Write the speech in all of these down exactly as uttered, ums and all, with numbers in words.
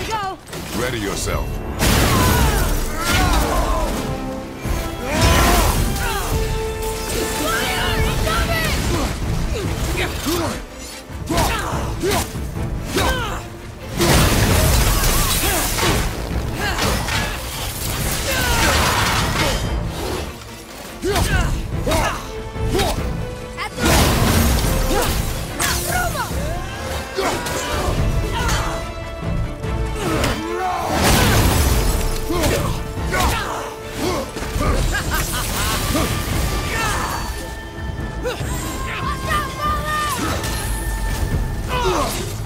we go! Ready yourself. Watch out, Molly!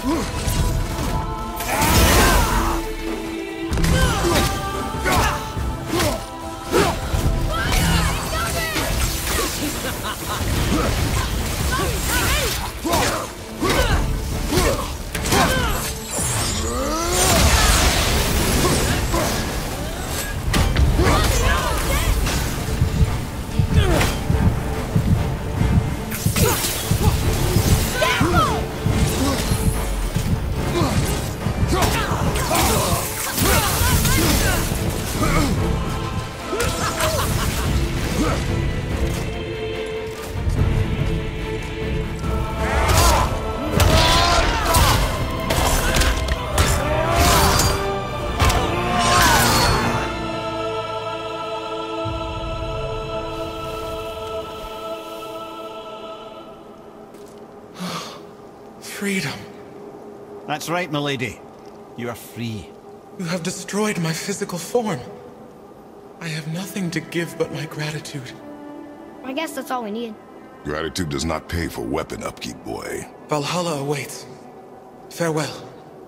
Freedom. That's right, milady. You are free. You have destroyed my physical form. I have nothing to give but my gratitude. I guess that's all we need. Gratitude does not pay for weapon upkeep, boy. Valhalla awaits. Farewell.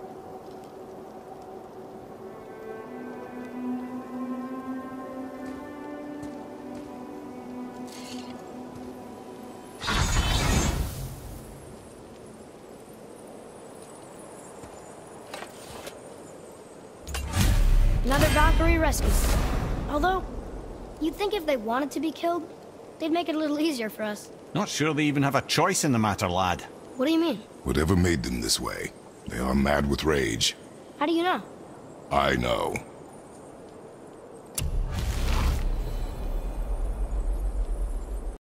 Another Valkyrie rescue. Although, you'd think if they wanted to be killed, they'd make it a little easier for us. Not sure they even have a choice in the matter, lad. What do you mean? Whatever made them this way, they are mad with rage. How do you know? I know.